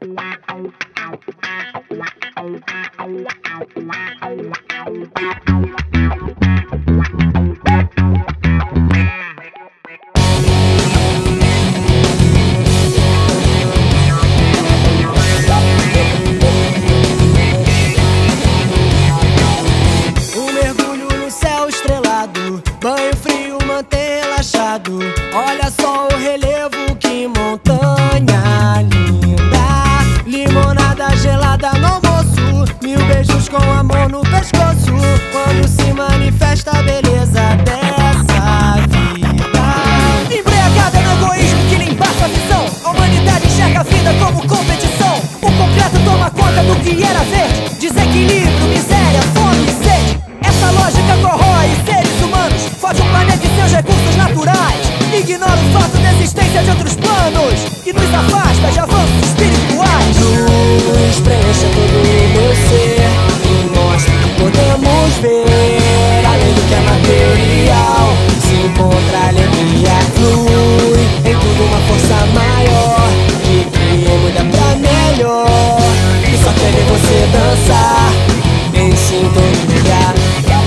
Banho frio mantém relaxado. Olha só o relevo, que montanha linda. Limonada gelada no almoço, 1000 beijos com amor no pescoço. Quando se manifesta a beleza dessa vida. Embriagada no egoísmo que lhe embaça a visão. A humanidade enxerga a vida como competição. O concreto toma conta do que era verde. Desequilíbrio, miséria, fome e sede. Essa lógica corrói seres humanos, fode o planeta e seus recursos naturais. Ignora o fato da existência de outros planos e nos afasta de avanços espirituais. Luz preencha todo o meu ser e mostra que podemos ver além do que é material. Se encontra alegria, flui em tudo uma força maior que muda pra melhor. E só quer ver você dançar em sintonia.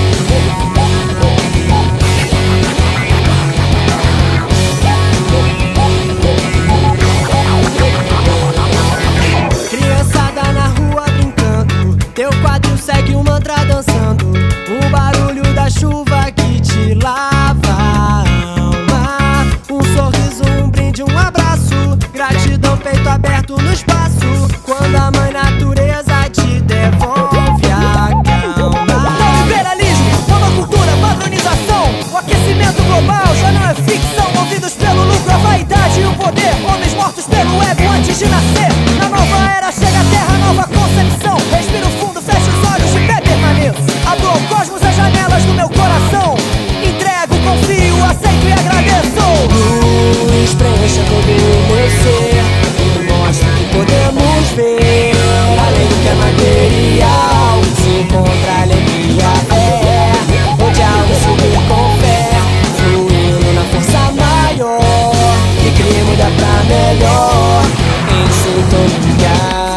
Segue o mantra dançando, o barulho da chuva que te lava a alma. Um sorriso, um brinde, um abraço, gratidão, peito aberto no espaço. Quando a mãe natureza te devolve a calma. Neoliberalismo, monocultura, padronização. O aquecimento global já não é ficção. Movidos pelo lucro, a vaidade e o poder. Homens mortos pelo ego antes de nascer. Na nova era chega a terra, nova concepção. Respiro fundo, fecha os olhos e pé permaneço. Abro ao cosmos as janelas do meu coração. Entrego, confio, aceito e agradeço. Luz preencha todo o meu ser e mostra que podemos ver além do que é material. Se encontra alegria, onde a alma subir com fé, fluindo na força maior que cria e muda pra melhor em sintonia.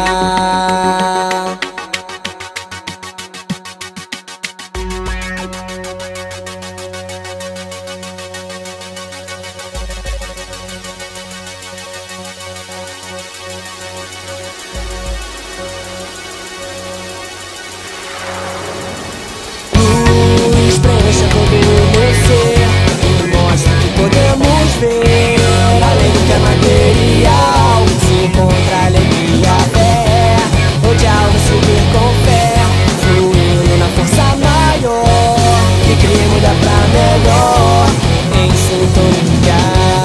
Preencha todo o meu ser e mostra que podemos ver além do que é material. Se encontra alegria, onde a alma subir com fé, fluindo na força maior que cria e muda pra melhor em sintonia.